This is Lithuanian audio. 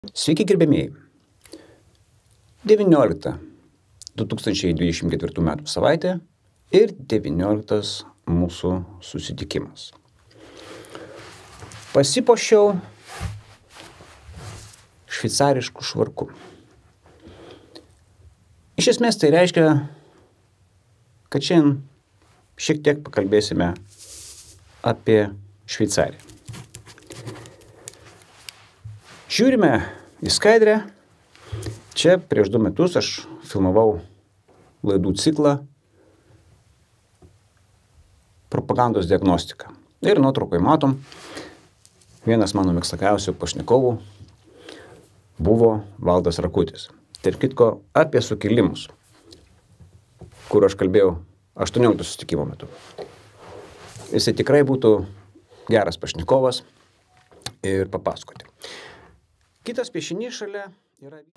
Sveiki gerbėmieji. 19 2024 metų savaitė ir 19 mūsų susitikimas. Pasipuošiau šveicarišku švarku. Iš esmės tai reiškia, kad šiandien šiek tiek pakalbėsime apie Šveicariją. Žiūrime į skaidrę. Čia prieš 2 metus aš filmavau laidų ciklą propagandos diagnostika. Ir nuotraukoje matom, vienas mano mėgstamiausių pašnekovų buvo Valdas Rakutis. Tarp kitko apie sukilimus, kur aš kalbėjau 18 susitikimo metu. Jisai tikrai būtų geras pašnekovas ir papasakoti. Kitas piešinys šalia yra